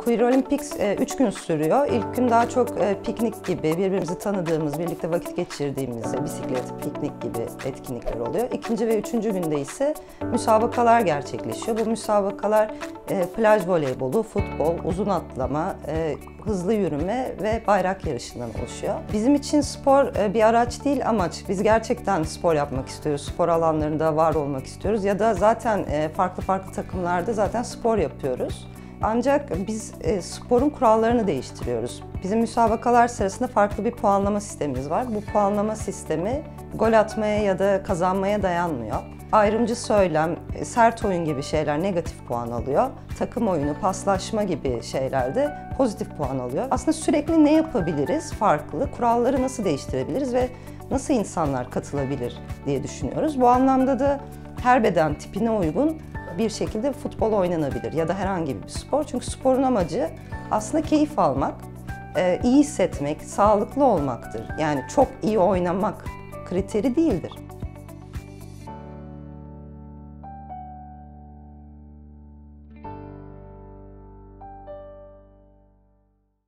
Queer Olympics 3 gün sürüyor. İlk gün daha çok piknik gibi, birbirimizi tanıdığımız, birlikte vakit geçirdiğimiz, bisiklet, piknik gibi etkinlikler oluyor. İkinci ve üçüncü günde ise müsabakalar gerçekleşiyor. Bu müsabakalar plaj voleybolu, futbol, uzun atlama, hızlı yürüme ve bayrak yarışından oluşuyor. Bizim için spor bir araç değil, amaç. Biz gerçekten spor yapmak istiyoruz, spor alanlarında var olmak istiyoruz ya da zaten farklı takımlarda zaten spor yapıyoruz. Ancak biz sporun kurallarını değiştiriyoruz. Bizim müsabakalar sırasında farklı bir puanlama sistemimiz var. Bu puanlama sistemi gol atmaya ya da kazanmaya dayanmıyor. Ayrımcı söylem, sert oyun gibi şeyler negatif puan alıyor. Takım oyunu, paslaşma gibi şeylerde pozitif puan alıyor. Aslında sürekli ne yapabiliriz farklı, kuralları nasıl değiştirebiliriz ve nasıl insanlar katılabilir diye düşünüyoruz. Bu anlamda da her beden tipine uygun bir şekilde futbol oynanabilir ya da herhangi bir spor. Çünkü sporun amacı aslında keyif almak, iyi hissetmek, sağlıklı olmaktır. Yani çok iyi oynamak kriteri değildir.